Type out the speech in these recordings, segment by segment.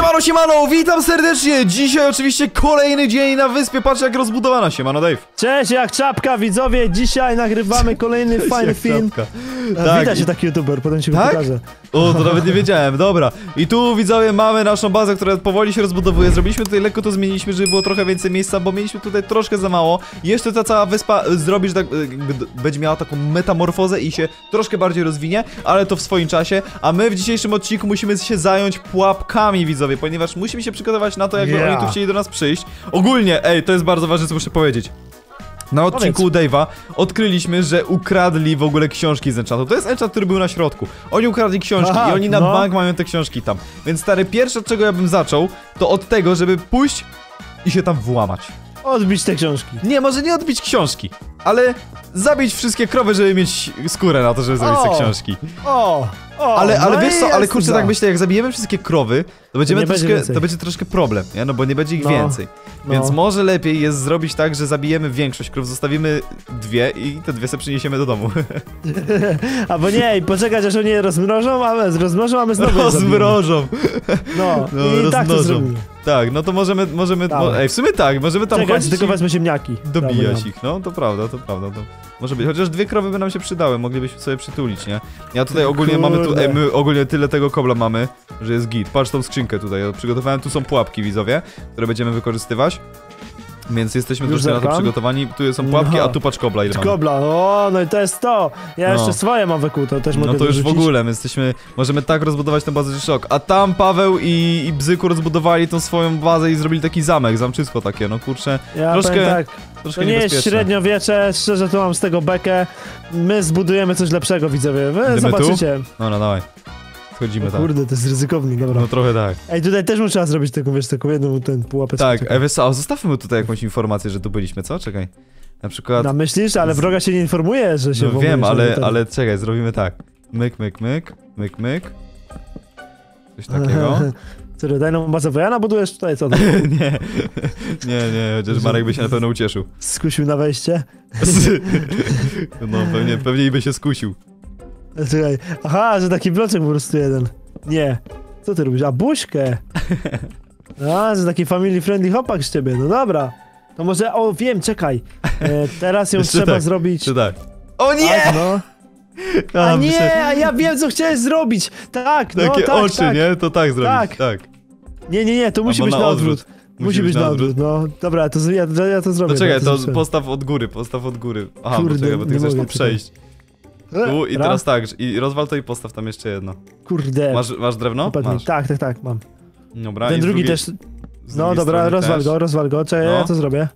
Siemano, siemano, witam serdecznie! Dzisiaj oczywiście kolejny dzień na wyspie, patrz jak rozbudowana, siemano Dave. Cześć, jak czapka, widzowie, dzisiaj nagrywamy kolejny fajny film. Tak. Widać się taki youtuber, potem ci go pokażę. O, to nawet nie wiedziałem, dobra. I tu widzowie mamy naszą bazę, która powoli się rozbudowuje. Zrobiliśmy tutaj lekko, to zmieniliśmy, żeby było trochę więcej miejsca, bo mieliśmy tutaj troszkę za mało. Jeszcze ta cała wyspa zrobi, że tak, będzie miała taką metamorfozę i się troszkę bardziej rozwinie, ale to w swoim czasie. A my w dzisiejszym odcinku musimy się zająć pułapkami, widzowie, ponieważ musimy się przygotować na to, jakby oni tu chcieli do nas przyjść. Ogólnie, ej, to jest bardzo ważne, co muszę powiedzieć. Na odcinku u Dave'a odkryliśmy, że ukradli w ogóle książki z enchantu. To jest enchant, który był na środku. Oni ukradli książki i oni na bank mają te książki tam. Więc stary, pierwsze od czego ja bym zaczął, to od tego, żeby pójść i się tam włamać. Odbić te książki. Nie, może nie odbić książki, ale zabić wszystkie krowy, żeby mieć skórę na to, żeby zrobić te książki. Ale no wiesz co, ale kurczę, tak myślę, jak zabijemy wszystkie krowy, to będzie troszkę problem, nie? No bo nie będzie ich więcej. Więc może lepiej jest zrobić tak, że zabijemy większość krów, zostawimy dwie i te dwie sobie przyniesiemy do domu. Albo nie, i poczekać aż oni je rozmrożą, a my znowu rozmrożą. No i tak to zrobimy. Tak, no to możemy ej, w sumie tak, możemy tam chodzić tylko wezmę ziemniaki. Dobijać ich, no to prawda, to może być. Chociaż dwie krowy by nam się przydały, moglibyśmy sobie przytulić, nie? Ja tutaj ogólnie mamy tu, my ogólnie tyle tego kobla mamy, że jest git. Patrz tą skrzynkę tutaj, ja przygotowałem, tu są pułapki, widzowie, które będziemy wykorzystywać. Więc jesteśmy troszkę na to przygotowani. Tu są pułapki, a tu patrz kobla, ile mamy. Kobla, no i to jest to. Ja jeszcze swoje mam wykute, też mogę no to już w ogóle, my możemy tak rozbudować tę bazę, że szok. A tam Paweł i Bzyku rozbudowali tą swoją bazę i zrobili taki zamek, zamczysko takie, no kurczę. Ja troszkę tak. To nie jest średniowiecze, szczerze tu mam z tego bekę. My zbudujemy coś lepszego, widzowie, wy zobaczycie. No, dawaj. Schodzimy tak. Kurde, to jest ryzykownie, dobra. No trochę tak. Ej, tutaj też trzeba zrobić taką, wiesz, taką jedną pułapeczkę. Tak, wiesz co, zostawmy tutaj jakąś informację, że tu byliśmy, co? Czekaj. Na przykład... No myślisz, ale wroga się nie informuje, że się... No wiem, ale czekaj, zrobimy tak. Myk. Coś takiego. Co, tajną bazę wojana budujesz tutaj, co? nie, chociaż Marek by się na pewno ucieszył. Skusił na wejście? No, pewnie by się skusił. Czekaj, aha, że taki bloczek po prostu jeden. Nie. Co ty robisz? A, buźkę! A, że taki family friendly chłopak z ciebie, no dobra. To może, o wiem, czekaj. Teraz ją trzeba zrobić... tak. O nie! Tak, no. A nie, a ja wiem, co chciałeś zrobić! Tak, no takie tak, oczy, tak. Nie? To tak zrobić, tak. Nie, to musi być na odwrót. Musi być na odwrót, no. Dobra, ja to zrobię. No czekaj, to postaw od góry. Aha, kurde, czekaj, bo ty chcesz tu przejść. Tu i teraz tak, i rozwal to i postaw tam jeszcze jedno. Kurde. Masz drewno? Masz. Tak, mam. Dobra, ten drugi też... No dobra, rozwal go, czekaj, ja to zrobię.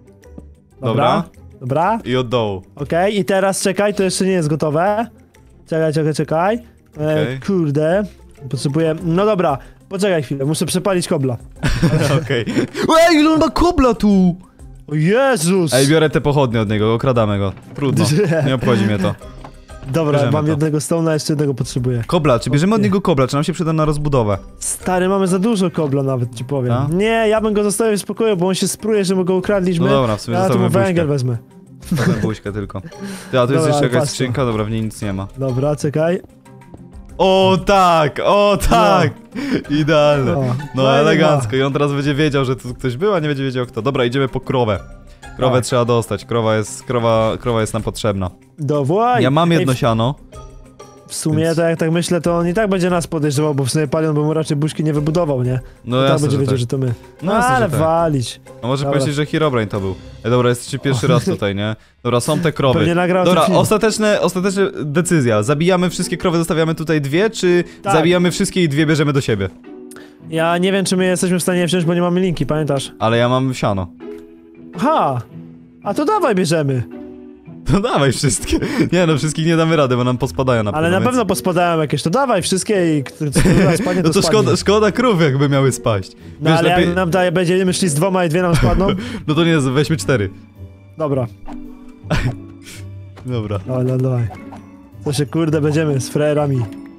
Dobra. I od dołu. Okej, i teraz czekaj, to jeszcze nie jest gotowe. Czekaj. Kurde. Potrzebuję... No dobra, poczekaj chwilę, muszę przepalić kobla. Okej. Ej, ile on ma kobla tu! O Jezus! Ej, biorę te pochodnie od niego, okradamy go. Trudno, nie obchodzi mnie to. Dobra, mam jednego stone'a, jeszcze jednego potrzebuję. Kobla, czy bierzemy od niego kobla, czy nam się przyda na rozbudowę? Stary, mamy za dużo kobla nawet, ci powiem. A? Nie, ja bym go zostawił w spokoju, bo on się spruje, że my go ukradliśmy. No dobra, w sumie zostawimy węgiel wezmę. Buźkę tylko. A tu jest jeszcze jakaś skrzynka, dobra, w niej nic nie ma. Dobra, czekaj. O tak! Idealne. No elegancko. I on teraz będzie wiedział, że tu ktoś był, a nie będzie wiedział kto. Dobra, idziemy po krowę. Krowę trzeba dostać, krowa jest nam potrzebna. Ja mam jedno siano. W sumie, tak jak tak myślę, to on i tak będzie nas podejrzewał, bo w sumie Palion by mu raczej buźki nie wybudował, nie? No jasne, tak będzie wiedział, że to my. No ale walić. No może pomyśleć, że Herobrine to był. Dobra, jesteście pierwszy raz tutaj, nie? Dobra, są te krowy. Pewnie nagrał dobra, ostateczna decyzja. Zabijamy wszystkie krowy, zostawiamy tutaj dwie, czy zabijamy wszystkie i dwie bierzemy do siebie? Ja nie wiem, czy my jesteśmy w stanie wziąć, bo nie mamy linki, pamiętasz? Ale ja mam siano. Aha! A to dawaj bierzemy. No dawaj wszystkie. Nie no, wszystkich nie damy rady, bo nam pospadają na pewno. Ale na pewno pospadają jakieś, to dawaj wszystkie i spadnie, to szkoda krów jakby miały spaść. No wiesz, ale lepiej... jak nam będziemy szli z dwoma i dwie nam spadną? No to nie, weźmy 4. Dobra. Dobra. Dawaj. To się kurde będziemy z frajerami.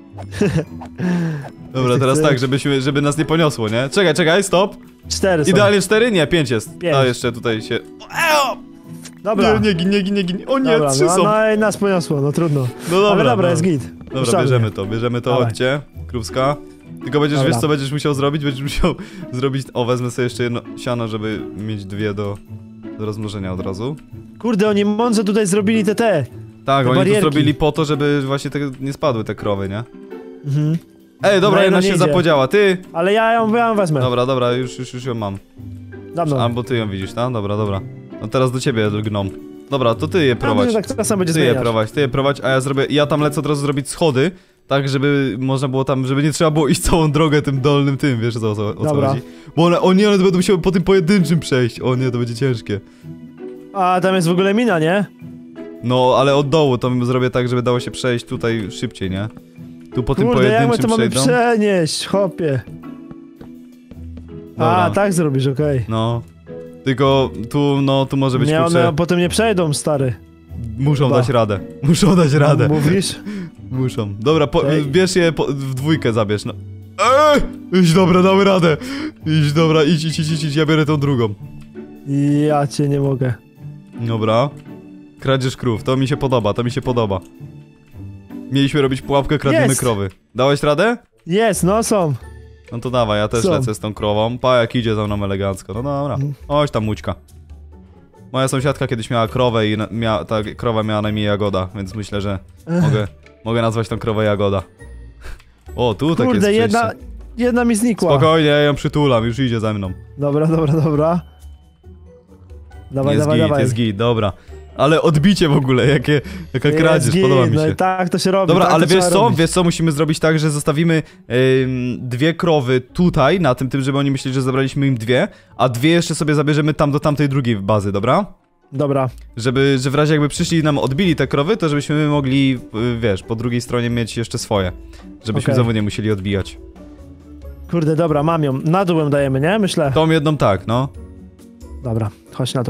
Dobra, teraz tak, żeby nas nie poniosło, nie? Czekaj, stop. 4 są. Idealnie 4? Nie, 5 jest. 5. A jeszcze tutaj się... Dobra. Nie gin. O nie, dobra, 3 są. No i nas poniosło, no trudno. No dobra. Ale dobra, jest git. Dobra, bierzemy to, chodźcie. Krówska. Tylko będziesz, Dobra. wiesz co będziesz musiał zrobić? Będziesz musiał zrobić... O, wezmę sobie jeszcze jedno siano, żeby mieć dwie do rozmnożenia od razu. Kurde, oni mądrze tutaj zrobili te. Tak, Te oni to barierki. zrobili po to, żeby właśnie nie spadły te krowy, nie? Mhm. Ej, dobra, No, jedna no nie się idzie. zapodziała, ty! Ale ja ją wezmę. Dobra, już ją mam. Dawno. Albo ty ją widzisz, tak? Dobra. No teraz do ciebie, gnom. Dobra, to ty je prowadź. Tak czasem będzie Ty je zmieniać. prowadź, a ja tam lecę od razu zrobić schody, tak żeby można było tam, żeby nie trzeba było iść całą drogę tym dolnym tym, wiesz o co Dobra. chodzi? Bo one to będą musiały po tym pojedynczym przejść, o nie, to będzie ciężkie. A tam jest w ogóle mina, nie? No, ale od dołu to zrobię tak, żeby dało się przejść tutaj szybciej, nie? Tu po tym Kurde, jak my pojedynczym to mamy przejdą. przenieść, chopie. Dobra. A, tak zrobisz, okej. No. Tylko tu może być Nie, kurczę... one potem nie przejdą, stary. Muszą Chyba. dać radę. Muszą dać radę. Mówisz? Muszą. Dobra, Ej. bierz je w dwójkę zabierz, no. Idź, dobra, damy radę. Idź, dobra, idź, ja biorę tą drugą. Ja cię nie mogę. Dobra. Kradzież krów, to mi się podoba. Mieliśmy robić pułapkę, kradniemy Jest. krowy. Dałeś radę? Jest, no są. No to dawaj, ja też Są. lecę z tą krową. Pa, jak idzie za mną elegancko. No dobra. Chodź tam, Mućka. Moja sąsiadka kiedyś miała krowę i ta krowa miała na imię Jagoda, więc myślę, że mogę nazwać tą krowę Jagoda. O, tu tak jest Kurde, przejście. jedna mi znikła. Spokojnie, ja ją przytulam, już idzie za mną. Dobra. Dawaj, Jest git, dobra. Ale odbicie w ogóle, jaka kradzież, git, podoba mi no się. i tak to się robi. Dobra, tak ale to wiesz trzeba co? robić. Wiesz co? Musimy zrobić tak, że zostawimy dwie krowy tutaj, na tym, żeby oni myśleli, że zabraliśmy im dwie, a dwie jeszcze sobie zabierzemy tam do tamtej drugiej bazy, dobra? Dobra. Że w razie jakby przyszli i nam odbili te krowy, to żebyśmy my mogli, wiesz, po drugiej stronie mieć jeszcze swoje. Żebyśmy Okej. znowu nie musieli odbijać. Kurde, dobra, mam ją. Na dół ją dajemy, nie? Myślę. Tą jedną tak, no. Dobra, chodź na dół.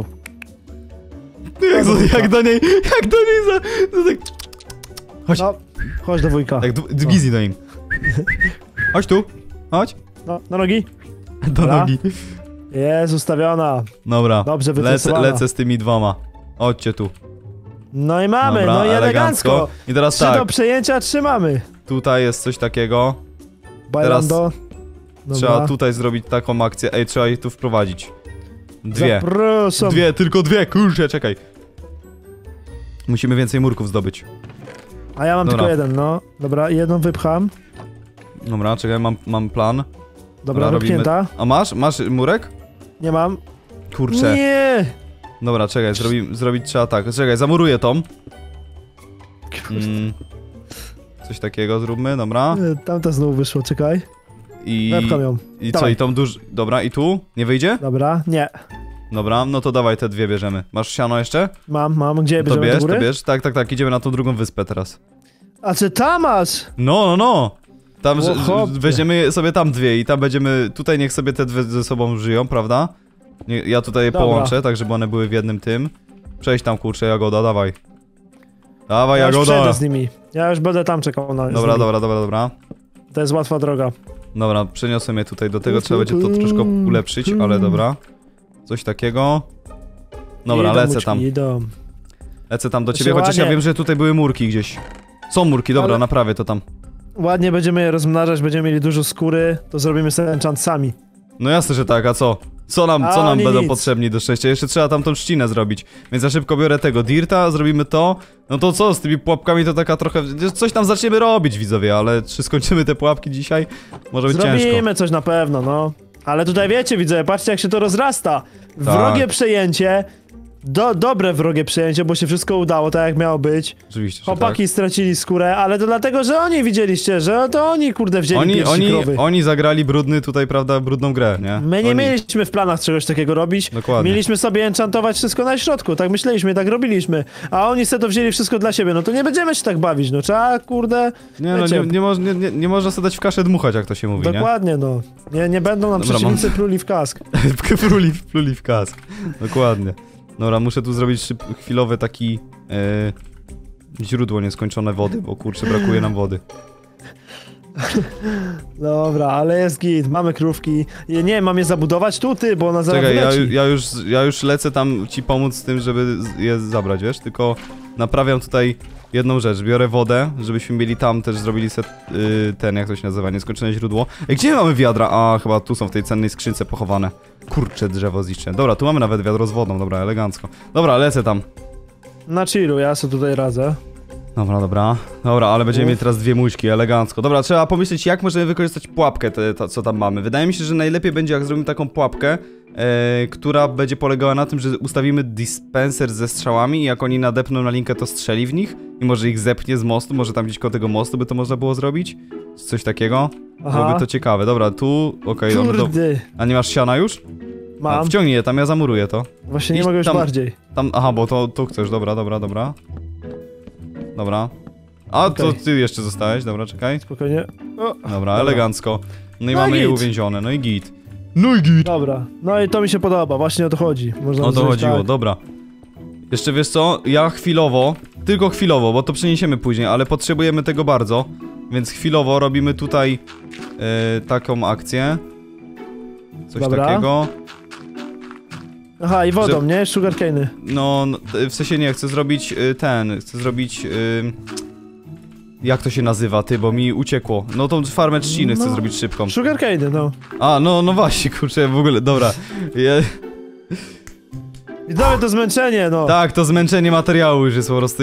Jak do niej tak... Chodź. No, chodź do wujka. Tak, Gizi do nim. Chodź tu, chodź. No, na nogi. Do Dobra. nogi. Jest ustawiona. Dobra, Dobrze wytresowana. lecę z tymi dwoma. Chodźcie tu. No i mamy, Dobra, no i elegancko. I teraz 3 do tak, przejęcia trzymamy. tutaj jest coś takiego. Bailando. Trzeba tutaj zrobić taką akcję. Ej, trzeba ich tu wprowadzić. Dwie. Zapraszam. Tylko dwie, kurczę, czekaj. Musimy więcej murków zdobyć. A ja mam Dobra. tylko jeden, no. Dobra, jedną wypcham. Dobra, czekaj, mam plan. Dobra, robimy- wypchnięta. A masz murek? Nie mam. Kurczę. Nie! Dobra, czekaj, zrobić trzeba tak. Czekaj, zamuruję tą. Coś takiego zróbmy, dobra. Tamta znowu wyszło, czekaj. I Wepcham ją. i co, Dawaj. i tą dobra, i tu? Nie wyjdzie? Dobra, nie. Dobra, no to dawaj te dwie bierzemy. Masz siano jeszcze? Mam. Gdzie To bierzemy do bierz, góry? to bierz. Tak, idziemy na tą drugą wyspę teraz. A czy tam masz? No. Tam O, chłopie. weźmiemy sobie tam dwie i tam będziemy... Tutaj niech sobie te dwie ze sobą żyją, prawda? Ja tutaj je Dobra. połączę, tak żeby one były w jednym tym. Przejdź tam, kurczę, Jagoda, dawaj. Dawaj, Ja już Jagoda! przejdę z nimi. Ja już będę tam czekał na Dobra, z nimi. dobra. To jest łatwa droga. Dobra, przeniosłem je tutaj, do tego trzeba będzie to troszkę ulepszyć, ale dobra. Coś takiego. Dobra, Idą, lecę muczki, tam. Idą. Lecę tam do Jeszcze ciebie, chociaż ja ładnie. wiem, że tutaj były murki gdzieś. Są murki, dobra, Ale- naprawię to tam. Ładnie będziemy je rozmnażać, będziemy mieli dużo skóry, to zrobimy sobie enchant sami. No jasne, że tak, a co? Co nam oni będą nic. potrzebni do szczęścia? Jeszcze trzeba tam tą trzcinę zrobić. Więc ja szybko biorę tego dirta, zrobimy to. No to co, z tymi pułapkami to taka trochę... Coś tam zaczniemy robić, widzowie, ale czy skończymy te pułapki dzisiaj? Może być ciężko. Zrobimy coś na pewno, no. Ale tutaj wiecie, widzę, patrzcie jak się to rozrasta. Tak. Wrogie przejęcie. Dobre wrogie przejęcie, bo się wszystko udało, tak jak miało być. Oczywiście, że Chłopaki stracili skórę, ale to dlatego, że oni widzieliście, że to oni kurde wzięli pierwsi krowy. Oni zagrali brudny tutaj, prawda, brudną grę, nie? My nie Oni- mieliśmy w planach czegoś takiego robić. Dokładnie. Mieliśmy sobie enchantować wszystko na środku, tak myśleliśmy, tak robiliśmy. A oni sobie to wzięli wszystko dla siebie, no to nie będziemy się tak bawić, no trzeba kurde... Nie, no wiecie, nie można sobie dać w kaszę dmuchać, jak to się mówi, Dokładnie, no. Nie będą nam Dobra, przeciwnicy pluli w kask. nie? Pluli w kask. Dokładnie. Dobra, muszę tu zrobić chwilowy taki... źródło nieskończone wody, bo kurczę, brakuje nam wody. Dobra, ale jest git, mamy krówki. Nie, mam je zabudować tu, ty, bo ona zaraz Czekaj, wyleci. ja już lecę tam ci pomóc z tym, żeby je zabrać, wiesz? Tylko naprawiam tutaj jedną rzecz. Biorę wodę, żebyśmy mieli tam też zrobili set, ten, jak to się nazywa, nieskończone źródło. Gdzie mamy wiadra? A, chyba tu są w tej cennej skrzynce pochowane. Kurcze, drzewo zniszczone. Dobra, tu mamy nawet wiadro z wodą, dobra, elegancko. Dobra, lecę tam. Na chillu, ja sobie tutaj radzę. Dobra, ale będziemy mieli teraz 2 muśki, elegancko. Dobra, trzeba pomyśleć, jak możemy wykorzystać pułapkę, co tam mamy. Wydaje mi się, że najlepiej będzie, jak zrobimy taką pułapkę, która będzie polegała na tym, że ustawimy dispenser ze strzałami i jak oni nadepną na linkę, to strzeli w nich i może ich zepchnie z mostu, może tam gdzieś koło tego mostu by to można było zrobić? Coś takiego? Aha. Byłoby to ciekawe. Dobra, tu, okej. Kurde. A nie masz siana już? Mam. A, wciągnij je tam, ja zamuruję to. Właśnie nie Idź mogę już tam. bardziej. Tam, aha, bo to tu chcesz, dobra. Dobra. A, to Okej. ty jeszcze zostałeś, dobra, czekaj. Spokojnie. O, Dobra, elegancko. No i No i mamy je git. uwięzione, no i git. dobra. No i to mi się podoba, właśnie o to chodzi. Można O to zrobić chodziło, tak. dobra. Jeszcze wiesz co, ja chwilowo, tylko chwilowo, bo to przeniesiemy później, ale potrzebujemy tego bardzo. Więc chwilowo robimy tutaj taką akcję. Coś Dobra. takiego. Aha, i wodą, Że- nie? Sugarcane'y. No, w sensie nie, chcę zrobić chcę zrobić... jak to się nazywa, ty, bo mi uciekło. No tą farmę trzciny chcę No. zrobić szybką. Sugarcane'y, no. A, no właśnie, kurczę, w ogóle, dobra. Widzowie, to zmęczenie, no. Tak, to zmęczenie materiału już jest po prostu,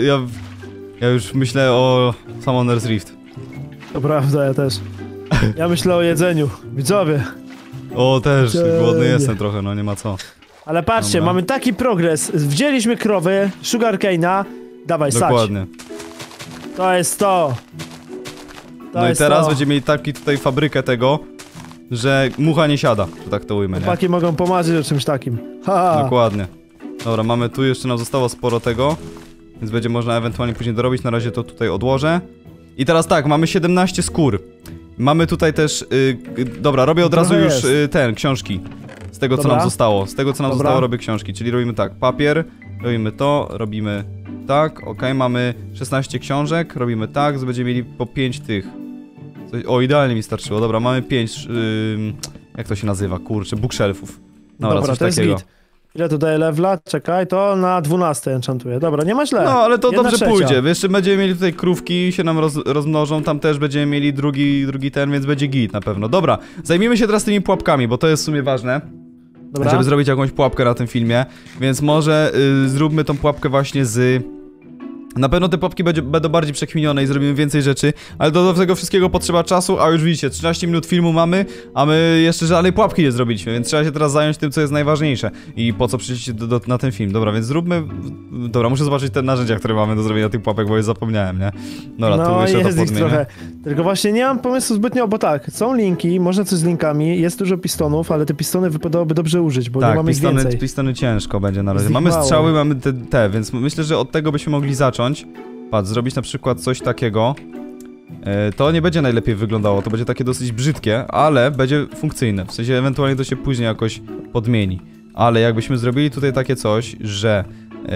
ja już myślę o Summoner's Rift. To prawda, ja też. Ja myślę o jedzeniu. Widzowie. O, też, Cienie. głodny jestem trochę, no nie ma co. Ale patrzcie, Dobra. mamy taki progres. Wzięliśmy krowy, sugarcane'a. Dawaj, sać. Dokładnie. To jest to. To No i jest teraz to. będziemy mieli taki tutaj fabrykę tego, że mucha nie siada, że tak to ujmę, nie? Chłopaki mogą pomarzyć o czymś takim. Ha. Dokładnie. Dobra, mamy tu, jeszcze nam zostało sporo tego, więc będzie można ewentualnie później dorobić, na razie to tutaj odłożę. I teraz tak, mamy 17 skór. Mamy tutaj też, dobra, robię od razu Trochę już jest. książki. Z tego co Dobra. nam zostało, Dobra. zostało robię książki, czyli robimy tak, papier, robimy to, robimy tak, okej, mamy 16 książek, robimy tak, będziemy mieli po 5 tych. O, idealnie mi starczyło, dobra, mamy 5, jak to się nazywa, kurczę, bookshelfów. Dobra, coś to jest takiego. git. Ile tu daje levela? Czekaj, to na 12 enchantuję. Dobra, nie ma źle. No, ale to 1/3. dobrze pójdzie. Jeszcze będziemy mieli tutaj krówki, się nam rozmnożą, tam też będziemy mieli drugi ten, więc będzie git na pewno. Dobra, zajmijmy się teraz tymi pułapkami, bo to jest w sumie ważne, Dobra. żeby zrobić jakąś pułapkę na tym filmie, więc może zróbmy tą pułapkę właśnie z... Na pewno te pułapki będą bardziej przekminione i zrobimy więcej rzeczy, ale do tego wszystkiego potrzeba czasu, a już widzicie, 13 minut filmu mamy, a my jeszcze żadnej pułapki nie zrobiliśmy, więc trzeba się teraz zająć tym, co jest najważniejsze i po co przyjdziecie na ten film. Dobra, więc zróbmy... Dobra, muszę zobaczyć te narzędzia, które mamy do zrobienia tych pułapek, bo już zapomniałem, nie? Dobra, no, tu jeszcze to jest ich podmienię. trochę. Tylko właśnie nie mam pomysłu zbytnio, bo tak, są linki, można coś z linkami, jest dużo pistonów, ale te pistony wypadałoby dobrze użyć, bo nie Tak, mamy ich więcej. pistony ciężko będzie na Jest razie. ich Mamy mało. strzały, mamy te, więc myślę, że od tego byśmy mogli zacząć. Patrz, zrobić na przykład coś takiego. To nie będzie najlepiej wyglądało, to będzie takie dosyć brzydkie, ale będzie funkcyjne. W sensie ewentualnie to się później jakoś podmieni. Ale jakbyśmy zrobili tutaj takie coś, że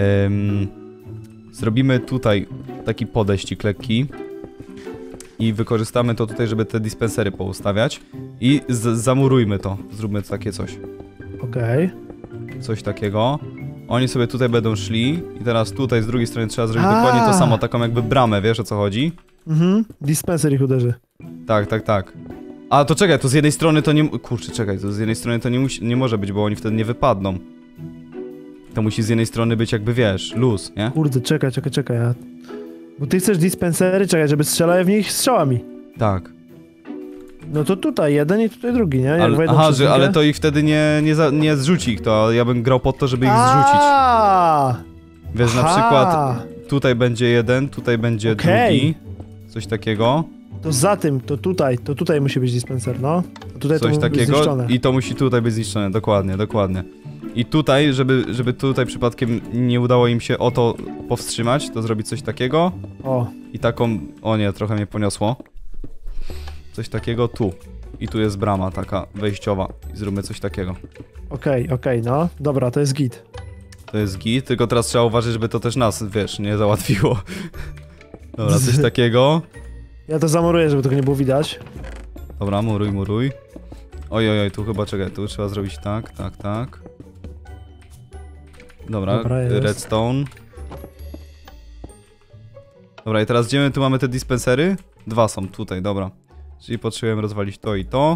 zrobimy tutaj taki podejścik lekki i wykorzystamy to tutaj, żeby te dispensery poustawiać i zamurujmy to. Zróbmy takie coś. Okej. Coś takiego. Oni sobie tutaj będą szli i teraz tutaj z drugiej strony trzeba zrobić dokładnie to samo, taką jakby bramę, wiesz o co chodzi? Dispenser ich uderzy. Tak. A to czekaj, to z jednej strony to nie... Kurczę, czekaj, to z jednej strony to nie może być, bo oni wtedy nie wypadną. To musi z jednej strony być jakby, wiesz, luz, nie? Kurde, czekaj. Bo ty chcesz dispensery, czekaj, żeby strzelały w nich strzałami. Tak. No to tutaj jeden i tutaj drugi, nie? Jak wejdą Aha, przez linkę. ale to ich wtedy nie zrzuci ich to, ja bym grał pod to, żeby ich zrzucić. Wiesz, na przykład tutaj będzie jeden, tutaj będzie drugi. Coś takiego. To za tym, to tutaj musi być dispenser, no. A tutaj to Coś musi być takiego zniszczone. i to musi tutaj być zniszczone, dokładnie. I tutaj, żeby tutaj przypadkiem nie udało im się o to powstrzymać, to zrobić coś takiego. O. I taką... O nie, trochę mnie poniosło. Coś takiego tu. I tu jest brama taka wejściowa. I zróbmy coś takiego. Okej, no. Dobra, to jest git. To jest git, tylko teraz trzeba uważać, żeby to też nas, wiesz, nie załatwiło. Dobra, coś takiego. Ja to zamuruję, żeby tego nie było widać. Dobra, muruj. Oj, tu chyba, czekaj, tu trzeba zrobić tak. Dobra, Dobra, jest. redstone. Dobra, i teraz idziemy, tu mamy te dispensery. 2 są tutaj, dobra. Czyli potrzebujemy rozwalić to i to.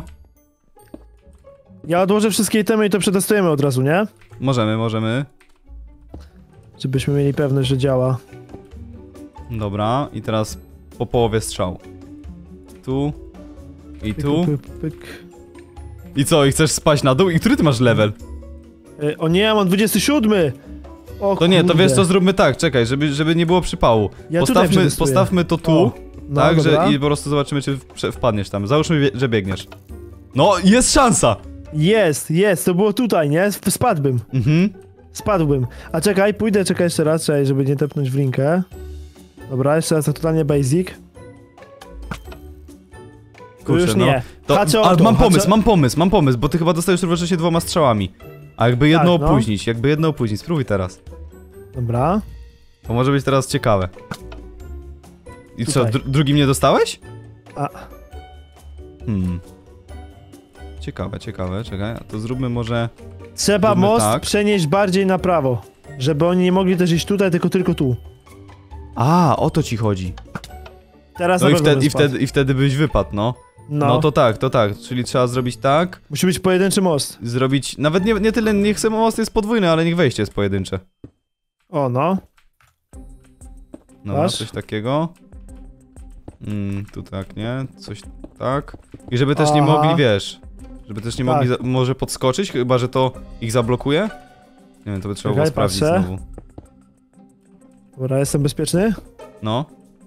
Ja odłożę wszystkie itemy i to przetestujemy od razu, nie? Możemy. Żebyśmy mieli pewność, że działa. Dobra, i teraz po połowie strzał. Tu. I Pyk, tu. pyk, pyk. I co, i chcesz spaść na dół? I który ty masz level? O nie, mam 27! O To nie, to kurde. wiesz co, zróbmy tak, czekaj, żeby nie było przypału. Ja tutaj przetestuję. Postawmy to tu, O, no, tak, dobra. że i po prostu zobaczymy, czy wpadniesz tam. Załóżmy, że biegniesz. No, jest szansa! Jest, to było tutaj, nie? Spadłbym. Spadłbym. A czekaj, czekaj jeszcze raz, żeby nie tepnąć w linkę. Dobra, jeszcze raz, to totalnie basic. Tu Kurczę, już no. nie. To, Haczę o ale to, mam pomysł, bo ty chyba dostajesz równocześnie 2 strzałami. A jakby jedno Tak, no. opóźnić, spróbuj teraz. Dobra. Bo może być teraz ciekawe. I co, Tutaj. drugim nie dostałeś? A. Ciekawe, czekaj, a to zróbmy może... Trzeba Zróbmy most tak. przenieść bardziej na prawo. Żeby oni nie mogli też iść tutaj, tylko tu. A, o to ci chodzi. Teraz No na i pewno bym wtedy, spadł. i wtedy byś wypadł, no. No. No to tak, czyli trzeba zrobić tak, Musi być pojedynczy most. zrobić, nawet nie tyle, niech sam most jest podwójny, ale niech wejście jest pojedyncze. O, no. Dobra, Masz? coś takiego. Tu tak, nie? Coś tak. I żeby też nie Aha. mogli, wiesz, żeby też nie Tak. mogli może podskoczyć, chyba że to ich zablokuje? Nie wiem, to by trzeba było Czekaj, sprawdzić patrzę. znowu. Dobra, jestem bezpieczny? No.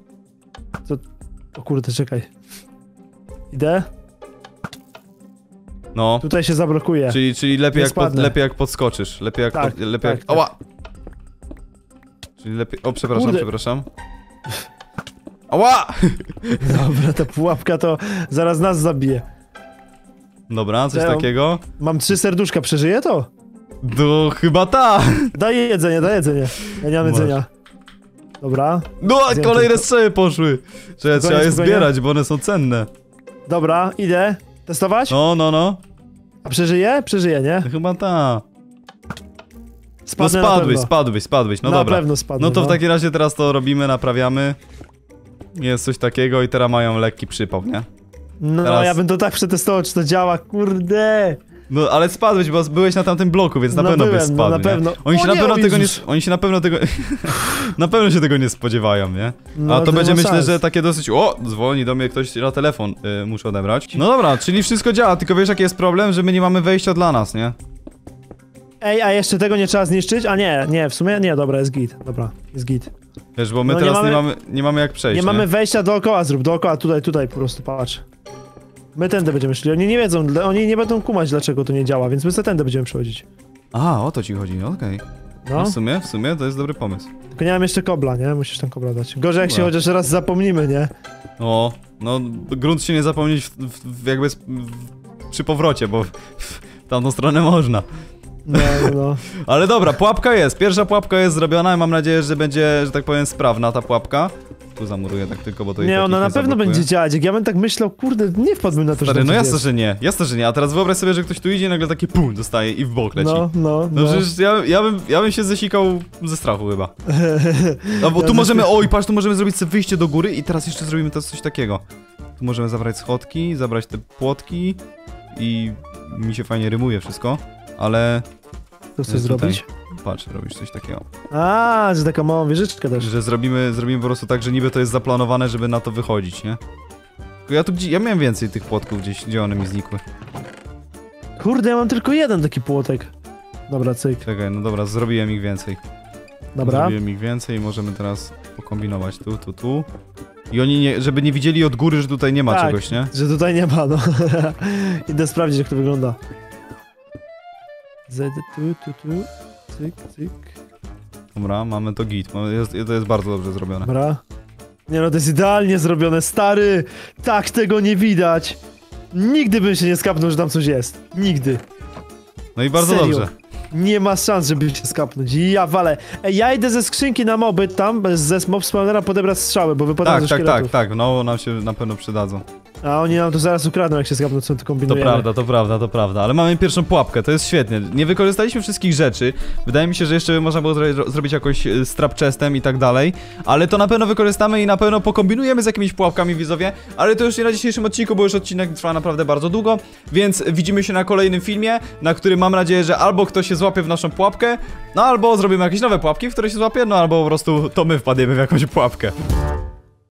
O kurde, czekaj. Idę. No. Tutaj się zablokuje. Czyli lepiej, Nie jak spadnę. lepiej jak podskoczysz. Lepiej jak, Tak, lepiej tak, jak... tak. Ała! Czyli lepiej... O, Kurde. przepraszam. Ała! Dobra, ta pułapka to zaraz nas zabije. Dobra, coś Ja- takiego. Mam 3 serduszka, przeżyje to? No, chyba ta! Daj jedzenie. Ja nie mam Masz. jedzenia. Dobra. No, Zjem kolejne tylko. strzały poszły! Trzeba je spokojnie. zbierać, bo one są cenne. Dobra, idę. Testować? No. A przeżyje? Przeżyje, nie? To chyba ta. No Spadnę na pewno. spadłeś, no na dobra. pewno spadnę, No to w takim razie teraz to robimy, naprawiamy. Jest coś takiego i teraz mają lekki przypał, nie? No, teraz- ja bym to tak przetestował, czy to działa, kurde. No ale spadłeś, bo byłeś na tamtym bloku, więc na No pewno byś byłem, no, spadł, na nie? pewno. Oni O się nie, na pewno o tego nie... Jezus. Oni się na pewno tego... na pewno się tego nie spodziewają, nie? No, A to nie będzie, ma myślę, szans. że takie dosyć... O! Dzwoni do mnie ktoś na telefon, muszę odebrać. No dobra, czyli wszystko działa, tylko wiesz jaki jest problem? Że my nie mamy wejścia dla nas, nie? Ej, a jeszcze tego nie trzeba zniszczyć? A nie, w sumie nie, dobra, jest git. Dobra, jest git. Wiesz, bo my No nie teraz mamy- nie mamy jak przejść, Nie mamy wejścia dookoła, zrób dookoła, tutaj po prostu, patrz. My tędy będziemy szli, oni nie wiedzą, oni nie będą kumać dlaczego to nie działa, więc my sobie tędy będziemy przechodzić. A, o to ci chodzi, okej. No, W sumie to jest dobry pomysł. tylko nie mam jeszcze kobla, nie? Musisz tam kobla dać. Gorzej jak się Dobra. chociaż raz zapomnimy, nie? O, no grunt się nie zapomnieć jakby przy powrocie, bo w tamtą stronę można. No. Ale dobra, pułapka jest, pierwsza pułapka jest zrobiona i mam nadzieję, że będzie, że tak powiem, sprawna ta pułapka. Tu zamuruję tak tylko, bo to i Nie, tak ona ich na pewno zablokuje. będzie działać, jak ja bym tak myślał, kurde, nie wpadłbym na to, Stary, że no tak jasne, jest. że nie, a teraz wyobraź sobie, że ktoś tu idzie i nagle takie pum dostaje i w bok leci. No. No przecież ja bym się zesikał ze strachu chyba. No bo Ja tu też możemy, się- oj patrz, tu możemy zrobić sobie wyjście do góry i teraz jeszcze zrobimy to coś takiego. Tu możemy zabrać schodki, zabrać te płotki i mi się fajnie rymuje wszystko, ale To chcesz tutaj. zrobić? patrz, robisz coś takiego. A, że taką małą wieżyczkę też. Że zrobimy po prostu tak, że niby to jest zaplanowane, żeby na to wychodzić, nie? Tylko ja miałem więcej tych płotków gdzieś, gdzie one mi znikły. Kurde, ja mam tylko jeden taki płotek. Dobra, cyk. Czekaj, no dobra, zrobiłem ich więcej. Dobra. Zrobiłem ich więcej i możemy teraz pokombinować tu. I oni, żeby nie widzieli od góry, że tutaj nie ma Tak. czegoś, nie? Że tutaj nie ma, no. Idę sprawdzić, jak to wygląda. Zejdę tu. Cyk. Dobra, mamy to git. To jest bardzo dobrze zrobione. Dobra. Nie no, to jest idealnie zrobione, stary! Tak tego nie widać! Nigdy bym się nie skapnął, że tam coś jest. Nigdy. No i bardzo Serio. dobrze. Nie ma szans, żeby się skapnąć. Ja walę. Ej, ja idę ze skrzynki na moby tam, ze mob spawnera podebrać strzały, bo wypadają ze szkieletów. Tak, no nam się na pewno przydadzą. A oni nam to zaraz ukradną, jak się zgapną, co tu kombinujemy. To prawda, ale mamy pierwszą pułapkę, to jest świetnie. Nie wykorzystaliśmy wszystkich rzeczy, wydaje mi się, że jeszcze można było zrobić jakoś z trap chestem i tak dalej, ale to na pewno wykorzystamy i na pewno pokombinujemy z jakimiś pułapkami, widzowie, ale to już nie na dzisiejszym odcinku, bo już odcinek trwa naprawdę bardzo długo, więc widzimy się na kolejnym filmie, na którym mam nadzieję, że albo ktoś się złapie w naszą pułapkę, no albo zrobimy jakieś nowe pułapki, w które się złapie, no albo po prostu to my wpadniemy w jakąś pułapkę.